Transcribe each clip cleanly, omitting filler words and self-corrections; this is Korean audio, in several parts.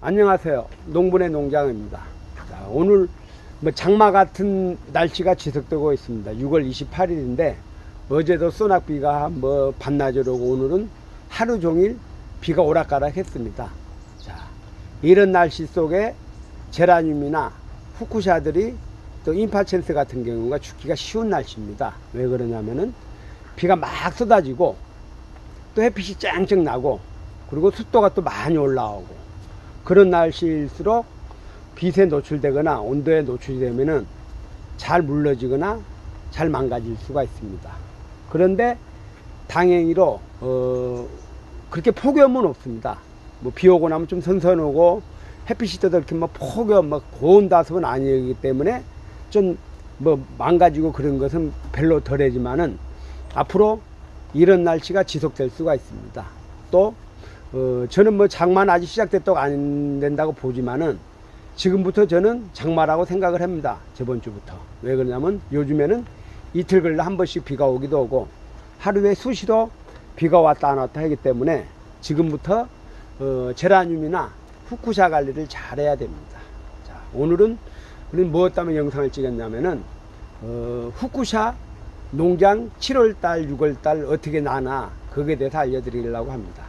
안녕하세요. 농분의 농장입니다. 자, 오늘 장마 같은 날씨가 지속되고 있습니다. 6월 28일인데 어제도 소낙비가 반나절 오고 오늘은 하루 종일 비가 오락가락 했습니다. 자, 이런 날씨 속에 제라늄이나 후쿠샤들이 또 임파첸스 같은 경우가 죽기가 쉬운 날씨입니다. 왜 그러냐면은 비가 막 쏟아지고 또 햇빛이 쨍쨍 나고 그리고 습도가 또 많이 올라오고 그런 날씨일수록 빛에 노출되거나 온도에 노출이 되면은 잘 물러지거나 잘 망가질 수가 있습니다. 그런데 당연히로 그렇게 폭염은 없습니다. 비 오고 나면 좀 선선하고 햇빛이 떠도 이렇게 폭염 고온다습은 아니기 때문에 좀 망가지고 그런 것은 별로 덜하지만은 앞으로 이런 날씨가 지속될 수가 있습니다. 또 저는 장마는 아직 시작됐다고 안 된다고 보지만은 지금부터 저는 장마라고 생각을 합니다. 저번 주부터. 왜 그러냐면 요즘에는 이틀 걸려 한 번씩 비가 오기도 하고 하루에 수시로 비가 왔다 안 왔다 하기 때문에 지금부터 제라늄이나 후쿠샤 관리를 잘 해야 됩니다. 자, 오늘은 무엇 때문에 영상을 찍었냐면은 후쿠샤 농장 7월달 6월달 어떻게 나나 거기에 대해서 알려드리려고 합니다.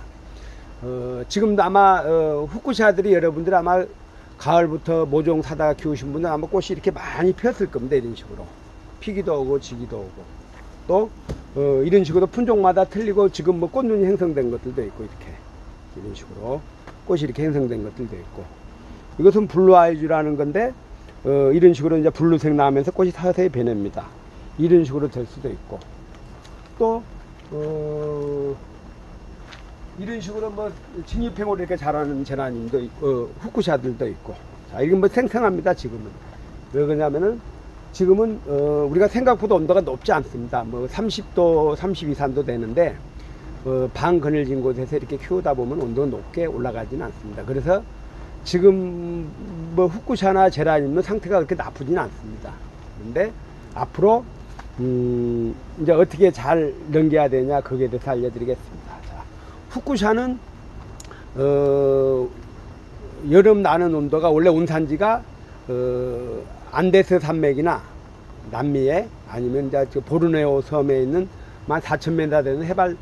지금도 아마 후쿠샤들이 여러분들 아마 가을부터 모종 사다가 키우신 분들 아마 꽃이 이렇게 많이 피었을 겁니다. 이런 식으로 피기도 오고 지기도 오고 또 이런 식으로 품종마다 틀리고 지금 꽃눈이 형성된 것들도 있고 이런 식으로 꽃이 이렇게 형성된 것들도 있고 이것은 블루 아이즈라는 건데 이런 식으로 이제 블루색 나면서 꽃이 서서히 변합니다. 이런 식으로 될 수도 있고 또 이런 식으로 진입행으로 이렇게 자라는 제라늄도 있고 후쿠샤들도 있고 자, 이건 생생합니다. 지금은 왜 그러냐면은 지금은 우리가 생각보다 온도가 높지 않습니다. 30도 32, 3도 되는데 방 그늘진 곳에서 이렇게 키우다 보면 온도가 높게 올라가지는 않습니다. 그래서 지금 후쿠샤나 제라늄은 상태가 그렇게 나쁘진 않습니다. 그런데 앞으로 이제 어떻게 잘 넘겨야 되냐 거기에 대해서 알려드리겠습니다. 후쿠샤는 여름 나는 온도가 원래 온산지가 안데스 산맥이나 남미에 아니면 이제 보르네오 섬에 있는 14,000m 되는 해발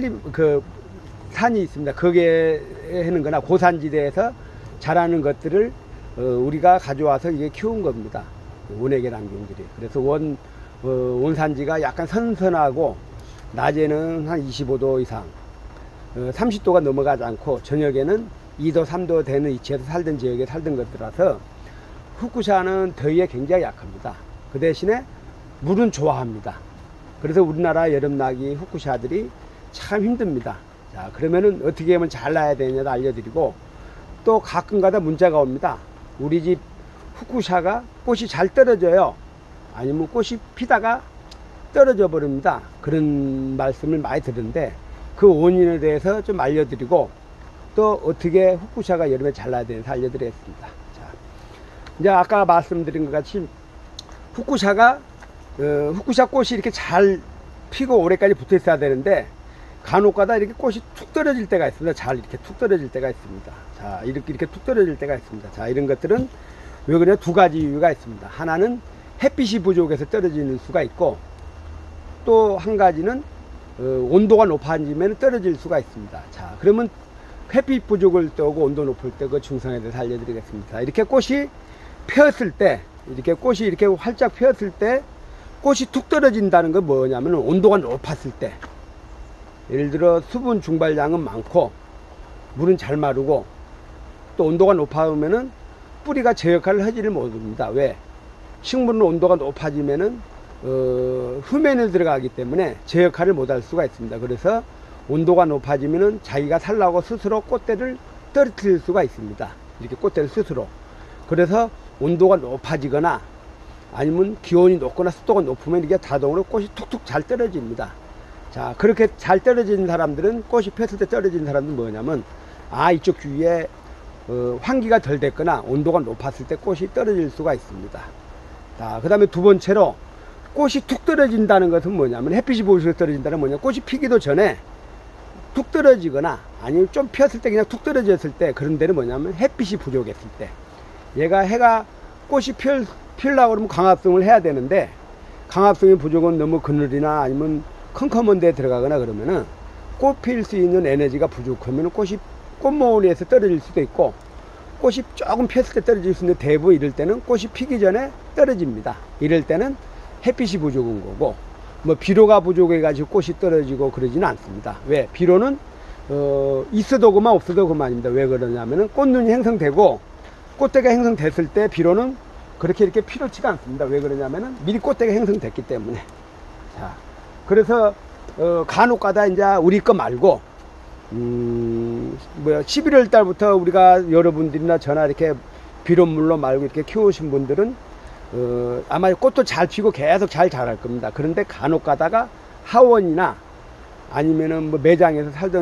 산이 있습니다. 거기에 하는 거나 고산지대에서 자라는 것들을 우리가 가져와서 이게 키운 겁니다. 온해계 남균들이. 그래서 온산지가 약간 선선하고 낮에는 한 25도 이상 30도가 넘어가지 않고 저녁에는 2도 3도 되는 위치에서 살던 지역에 살던 것들라서 후쿠샤는 더위에 굉장히 약합니다. 그 대신에 물은 좋아합니다. 그래서 우리나라 여름나기 후쿠샤들이 참 힘듭니다. 자, 그러면은 어떻게 하면 잘 나야 되냐도 알려드리고 또 가끔가다 문자가 옵니다. 우리 집 후쿠샤가 꽃이 잘 떨어져요. 아니면 꽃이 피다가 떨어져 버립니다. 그런 말씀을 많이 들었는데 그 원인에 대해서 좀 알려드리고 또 어떻게 후쿠샤가 여름에 잘 나야 되는지 알려드리겠습니다. 자, 이제 아까 말씀드린 것 같이 후쿠샤가 후쿠샤 꽃이 이렇게 잘 피고 올해까지 붙어 있어야 되는데 간혹가다 이렇게 꽃이 툭 떨어질 때가 있습니다. 잘 이렇게 툭 떨어질 때가 있습니다. 자, 이렇게 툭 떨어질 때가 있습니다. 자, 이런 것들은 왜 그러냐 두 가지 이유가 있습니다. 하나는 햇빛이 부족해서 떨어지는 수가 있고 또 한 가지는 온도가 높아지면 떨어질 수가 있습니다. 자, 그러면 햇빛 부족을 떠고 온도 높을 때 그 증상에 대해서 알려드리겠습니다. 이렇게 꽃이 폈을 때, 이렇게 꽃이 이렇게 활짝 폈을 때 꽃이 툭 떨어진다는 건 뭐냐면 온도가 높았을 때, 예를 들어 수분 중발량은 많고 물은 잘 마르고 또 온도가 높아오면은 뿌리가 제 역할을 하지를 못합니다. 왜? 식물은 온도가 높아지면은 흠연에 들어가기 때문에 제 역할을 못할 수가 있습니다. 그래서 온도가 높아지면은 자기가 살라고 스스로 꽃대를 떨어뜨릴 수가 있습니다. 이렇게 꽃대를 스스로. 그래서 온도가 높아지거나 아니면 기온이 높거나 습도가 높으면 이게 자동으로 꽃이 툭툭 잘 떨어집니다. 자, 그렇게 잘 떨어지는 사람들은 꽃이 폈을 때 떨어지는 사람들은 뭐냐면 이쪽 주위에 환기가 덜 됐거나 온도가 높았을 때 꽃이 떨어질 수가 있습니다. 자, 그 다음에 두 번째로 꽃이 툭 떨어진다는 것은 뭐냐면 햇빛이 보이면서 떨어진다는 뭐냐 꽃이 피기도 전에 툭 떨어지거나 아니면 좀 피었을 때 그냥 툭 떨어졌을 때 그런 데는 뭐냐면 햇빛이 부족했을 때 얘가 해가 꽃이 피우려고 그러면 강합성을 해야 되는데 강합성이 부족은 너무 그늘이나 아니면 컴컴한 데에 들어가거나 그러면은 꽃 필 수 있는 에너지가 부족하면 꽃이 꽃모으리에서 떨어질 수도 있고 꽃이 조금 피었을 때 떨어질 수 있는데 대부분 이럴 때는 꽃이 피기 전에 떨어집니다. 이럴 때는 햇빛이 부족한 거고 뭐 비료가 부족해 가지고 꽃이 떨어지고 그러지는 않습니다. 왜? 비료는 있어도 그만 없어도 그만입니다. 왜 그러냐면은 꽃눈이 형성되고 꽃대가 형성됐을 때 비료는 그렇게 이렇게 필요치가 않습니다. 왜 그러냐면은 미리 꽃대가 형성됐기 때문에. 자, 그래서 간혹가다 이제 우리 거 말고 11월 달부터 우리가 여러분들이나 저나 이렇게 비료물로 말고 이렇게 키우신 분들은 아마 꽃도 잘 피고 계속 잘 자랄 겁니다. 그런데 간혹 가다가 하원이나 아니면은 뭐 매장에서 살던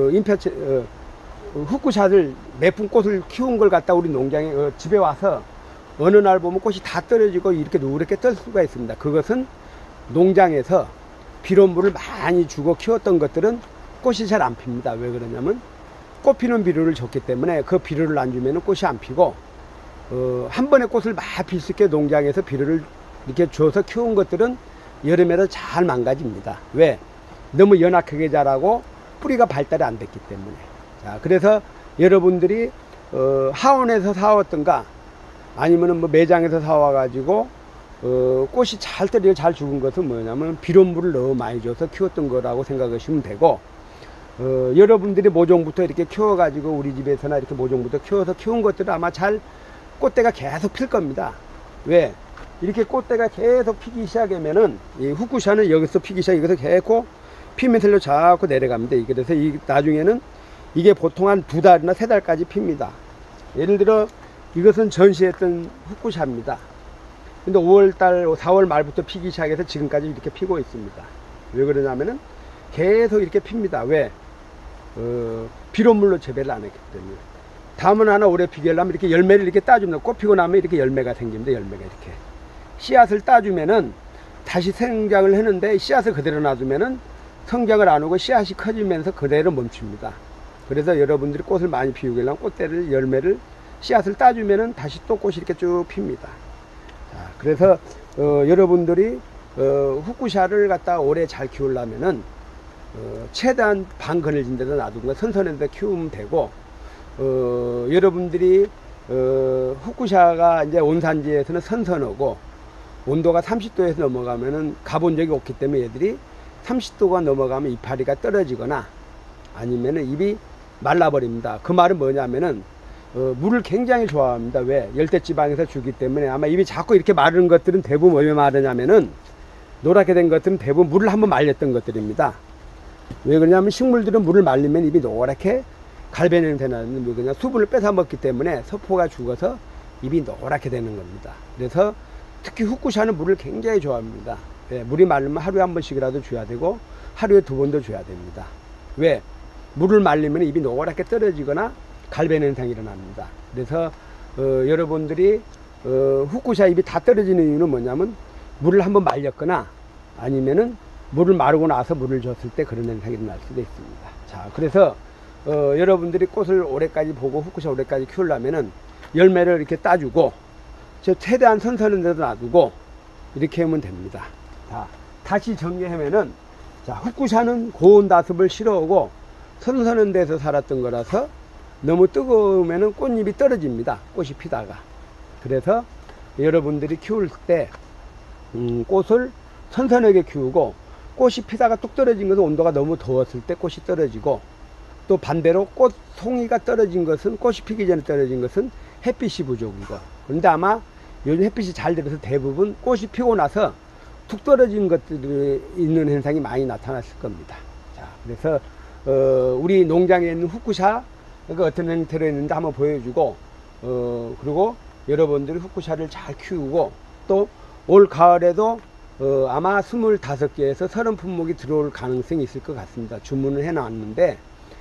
흑구샷을 매품 꽃을 키운 걸 갖다 우리 농장에 집에 와서 어느 날 보면 꽃이 다 떨어지고 이렇게 누렇게 뜰 수가 있습니다. 그것은 농장에서 비료물을 많이 주고 키웠던 것들은 꽃이 잘 안 핍니다. 왜 그러냐면 꽃 피는 비료를 줬기 때문에 그 비료를 안 주면 꽃이 안 피고 한 번에 꽃을 막 필 수 있게 농장에서 비료를 이렇게 줘서 키운 것들은 여름에도 잘 망가집니다. 왜? 너무 연약하게 자라고 뿌리가 발달이 안 됐기 때문에. 자, 그래서 여러분들이 하원에서 사왔던가 아니면은 뭐 매장에서 사와 가지고 꽃이 잘 떨어져 잘 죽은 것은 뭐냐면 비료물을 너무 많이 줘서 키웠던 거라고 생각하시면 되고 여러분들이 모종부터 이렇게 키워 가지고 우리 집에서나 이렇게 모종부터 키워서 키운 것들은 아마 잘 꽃대가 계속 필 겁니다. 왜? 이렇게 꽃대가 계속 피기 시작하면은 이 흑구샤는 여기서 피기 시작 여기서 계속 피면서 자꾸 내려갑니다. 그래서 나중에는 이게 보통 한 2달이나 3달까지 핍니다. 예를 들어 이것은 전시했던 흑구샤입니다. 근데 5월달 4월 말부터 피기 시작해서 지금까지 이렇게 피고 있습니다. 왜 그러냐면은 계속 이렇게 핍니다. 왜? 비료물로 재배를 안 했기 때문에. 다음은 하나 오래 피게 하려면 이렇게 열매를 이렇게 따주면 꽃 피고 나면 이렇게 열매가 생깁니다. 열매가 이렇게 씨앗을 따주면은 다시 성장을 했는데 씨앗을 그대로 놔두면은 성장을 안 하고 씨앗이 커지면서 그대로 멈춥니다. 그래서 여러분들이 꽃을 많이 피우게 하려면 꽃대를 열매를 씨앗을 따주면은 다시 또 꽃이 이렇게 쭉 핍니다. 자, 그래서 여러분들이 흑구샤를 갖다 오래 잘 키우려면은 최대한 방 그늘진 데다 놔두고 선선한 데 키우면 되고 여러분들이 흑구샤가 이제 온산지에서는 선선하고 온도가 30도에서 넘어가면은 가본 적이 없기 때문에 얘들이 30도가 넘어가면 이파리가 떨어지거나 아니면은 잎이 말라버립니다. 그 말은 뭐냐면은 물을 굉장히 좋아합니다. 왜? 열대지방에서 주기 때문에 아마 잎이 자꾸 이렇게 마르는 것들은 대부분 왜 마르냐면은 노랗게 된 것들은 대부분 물을 한번 말렸던 것들입니다. 왜 그러냐면 식물들은 물을 말리면 잎이 노랗게 갈배냄새 나는 그냥 수분을 뺏어 먹기 때문에 서포가 죽어서 잎이 노랗게 되는 겁니다. 그래서 특히 흑구샤는 물을 굉장히 좋아합니다. 네, 물이 마르면 하루에 한 번씩이라도 줘야 되고 하루에 2번도 줘야 됩니다. 왜? 물을 말리면 잎이 노랗게 떨어지거나 갈배냄새가 일어납니다. 그래서 여러분들이 흑구샤 잎이 다 떨어지는 이유는 뭐냐면 물을 한번 말렸거나 아니면은 물을 마르고 나서 물을 줬을 때 그런 현상이 일어날 수도 있습니다. 자, 그래서 여러분들이 꽃을 오래까지 보고 흑구샤 오래까지 키우려면은 열매를 이렇게 따주고 최대한 선선한 데도 놔두고 이렇게 하면 됩니다. 자, 다시 정리하면은 자, 흑구샤는 고온 다습을 싫어하고 선선한 데서 살았던 거라서 너무 뜨거우면은 꽃잎이 떨어집니다. 꽃이 피다가. 그래서 여러분들이 키울 때 꽃을 선선하게 키우고 꽃이 피다가 뚝 떨어진 것은 온도가 너무 더웠을 때 꽃이 떨어지고 또 반대로 꽃 송이가 떨어진 것은 꽃이 피기 전에 떨어진 것은 햇빛이 부족이고 그런데 아마 요즘 햇빛이 잘 들어서 대부분 꽃이 피고 나서 툭 떨어진 것들이 있는 현상이 많이 나타났을 겁니다. 자, 그래서 우리 농장에 있는 흑구샤 어떤 형태로 있는지 한번 보여주고 그리고 여러분들이 흑구샤를 잘 키우고 또 올 가을에도 아마 25개에서 30품목이 들어올 가능성이 있을 것 같습니다. 주문을 해놨는데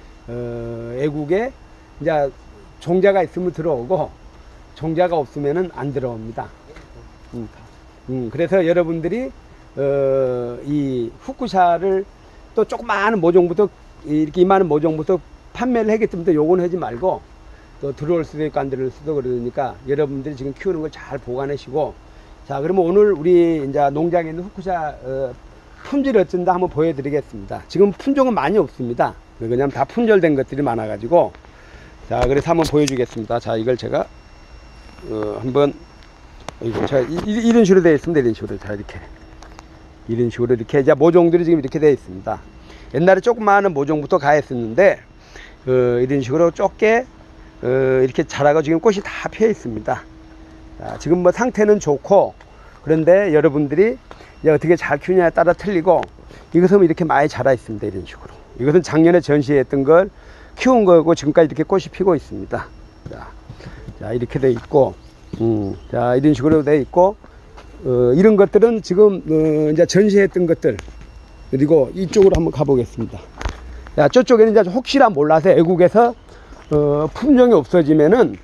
애국에 이제 종자가 있으면 들어오고 종자가 없으면은 안 들어옵니다. 그래서 여러분들이 이 흑구샤를 또 조그마한 모종부터 이렇게 이만한 모종부터 판매를 하기 때문에 요거는 하지 말고 또 들어올 수도 있고 안 들어올 수도 그러니까 여러분들이 지금 키우는 걸 잘 보관하시고, 자, 그러면 오늘 우리 이제 농장에 있는 후쿠샤 품질 어쩐다 한번 보여드리겠습니다. 지금 품종은 많이 없습니다. 왜냐면 다 품절된 것들이 많아가지고. 자, 그래서 한번 보여주겠습니다. 자, 이걸 제가 한번 제가 이런 식으로 되어 있습니다. 이런 식으로. 자, 이런 식으로 이렇게 이제 모종들이 지금 이렇게 되어 있습니다. 옛날에 조그마한 모종부터 가했었는데 이런 식으로 좁게 이렇게 자라고 지금 꽃이 다 피어 있습니다. 자, 지금 뭐 상태는 좋고, 그런데 여러분들이 이제 어떻게 잘 키우냐에 따라 틀리고, 이것은 이렇게 많이 자라 있습니다. 이런 식으로. 이것은 작년에 전시했던 걸 키운 거고 지금까지 이렇게 꽃이 피고 있습니다. 자, 이렇게 돼 있고, 자, 이런 식으로 돼 있고, 이런 것들은 지금 이제 전시했던 것들. 그리고 이쪽으로 한번 가보겠습니다. 자, 저쪽에는 이제 혹시나 몰라서 애국에서 품종이 없어지면은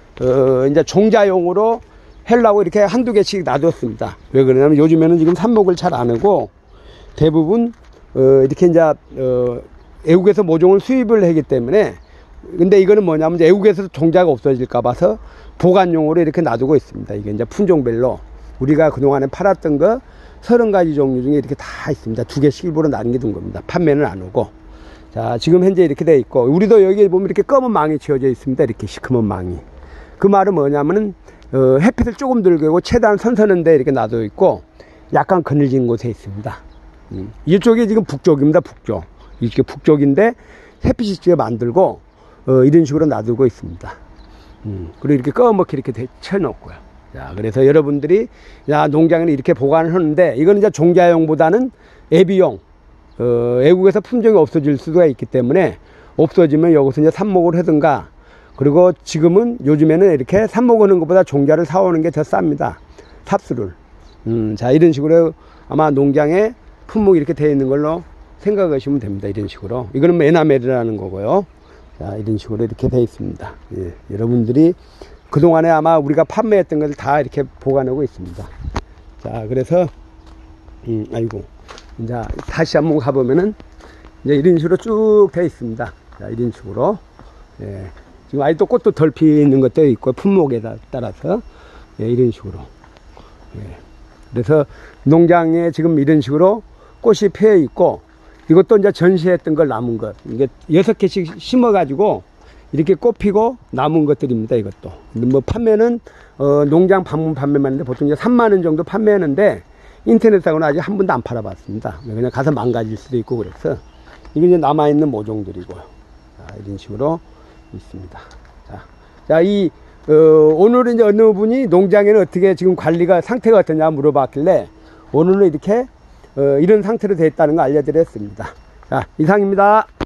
이제 종자용으로 하려고 이렇게 한두 개씩 놔뒀습니다. 왜 그러냐면 요즘에는 지금 삽목을 잘 안 하고 대부분 이렇게 이제 애국에서 모종을 수입을 하기 때문에, 근데 이거는 뭐냐면 애국에서 종자가 없어질까 봐서 보관용으로 이렇게 놔두고 있습니다. 이게 이제 품종별로 우리가 그동안에 팔았던 거 30가지 종류 중에 이렇게 다 있습니다. 2개씩 일부러 남겨둔 겁니다. 판매는 안 오고. 자, 지금 현재 이렇게 돼 있고, 우리도 여기 보면 이렇게 검은 망이 지어져 있습니다. 이렇게 시커먼 망이. 그 말은 뭐냐면은 햇빛을 조금 들고 최대한 선선한데 이렇게 놔둬 있고 약간 그늘진 곳에 있습니다. 이쪽이 지금 북쪽입니다. 북쪽. 이렇게 북쪽인데 햇빛이 직접 만들고 이런 식으로 놔두고 있습니다. 그리고 이렇게 검게 이렇게 쳐놓고요. 자, 그래서 여러분들이 농장을 이렇게 보관을 하는데, 이거는 이제 종자용보다는 애비용, 애국에서 품종이 없어질 수가 있기 때문에 없어지면 여기서 이제 삽목을 하든가, 그리고 지금은 요즘에는 이렇게 삽목하는 것보다 종자를 사오는 게 더 쌉니다. 삽수를. 자, 이런 식으로 아마 농장에 품목이 이렇게 되어 있는 걸로 생각하시면 됩니다. 이런 식으로. 이거는 메나멜이라는 거고요. 자, 이런 식으로 이렇게 되어 있습니다. 예, 여러분들이 그동안에 아마 우리가 판매했던 것을 다 이렇게 보관하고 있습니다. 자, 그래서 아이고, 이제 다시 한번 가보면은 이제 이런 식으로 쭉 되어 있습니다. 자, 이런 식으로. 예, 지금 아직도 꽃도 덜 피는 것도 있고 품목에 따라서, 예, 이런 식으로. 예, 그래서 농장에 지금 이런 식으로 꽃이 피어 있고, 이것도 이제 전시했던 걸 남은 것, 이게 6개씩 심어 가지고 이렇게 꽃 피고 남은 것들입니다. 이것도 뭐 판매는 농장 방문 판매만 하는데 보통 이제 3만원 정도 판매하는데 인터넷상으로는 아직 한 번도 안 팔아봤습니다. 그냥 가서 망가질 수도 있고 그래서 이게 이제 남아있는 모종들이고요. 자, 이런 식으로 있습니다. 자, 오늘은 이제 어느 분이 농장에는 어떻게 지금 관리가 상태가 어떠냐 물어봤길래 오늘은 이렇게 이런 상태로 되어 있다는 거 알려드렸습니다. 자, 이상입니다.